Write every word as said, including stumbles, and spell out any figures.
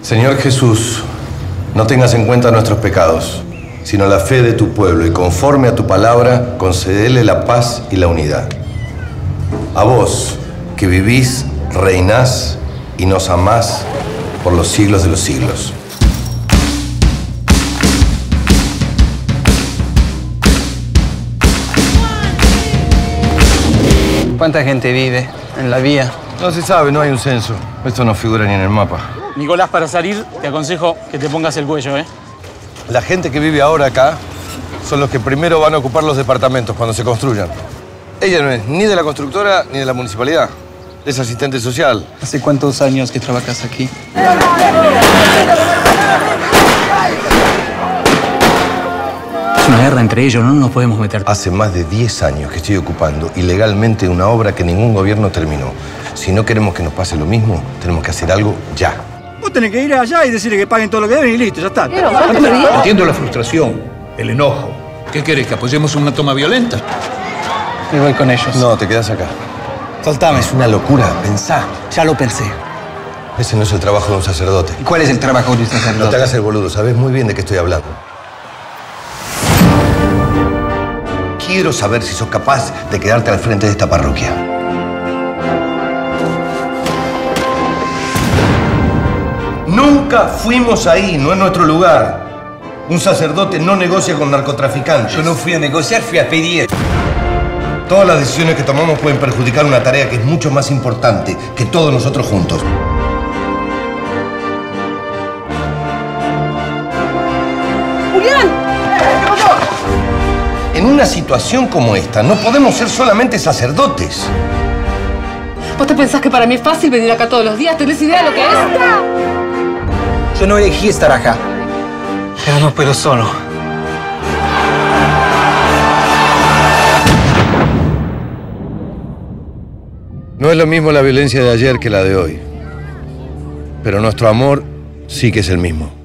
Señor Jesús, no tengas en cuenta nuestros pecados, sino la fe de tu pueblo, y conforme a tu palabra, concedele la paz y la unidad. A vos, que vivís, reinás y nos amás por los siglos de los siglos. ¿Cuánta gente vive en la vía? No se sabe, no hay un censo. Esto no figura ni en el mapa. Nicolás, para salir, te aconsejo que te pongas el cuello, ¿eh? La gente que vive ahora acá son los que primero van a ocupar los departamentos cuando se construyan. Ella no es ni de la constructora ni de la municipalidad. Es asistente social. ¿Hace cuántos años que trabajas aquí? Es una guerra entre ellos, no nos podemos meter. Hace más de diez años que estoy ocupando ilegalmente una obra que ningún gobierno terminó. Si no queremos que nos pase lo mismo, tenemos que hacer algo ya. Vos tenés que ir allá y decirle que paguen todo lo que deben y listo, ya está. Entiendo la frustración, el enojo. ¿Qué querés, que apoyemos una toma violenta? Me voy con ellos. No, te quedás acá. Soltame. Es una locura, pensá. Ya lo pensé. Ese no es el trabajo de un sacerdote. ¿Y cuál es el trabajo de un sacerdote? No te hagas el boludo, sabes muy bien de qué estoy hablando. Quiero saber si sos capaz de quedarte al frente de esta parroquia. Nunca fuimos ahí, no es nuestro lugar. Un sacerdote no negocia con narcotraficantes. Yo no fui a negociar, fui a pedir. Todas las decisiones que tomamos pueden perjudicar una tarea que es mucho más importante que todos nosotros juntos. ¡Julián! En una situación como esta, no podemos ser solamente sacerdotes. ¿Vos te pensás que para mí es fácil venir acá todos los días? ¿Tenés idea de lo que es? Yo no elegí estar acá. Pero no puedo solo. No es lo mismo la violencia de ayer que la de hoy. Pero nuestro amor sí que es el mismo.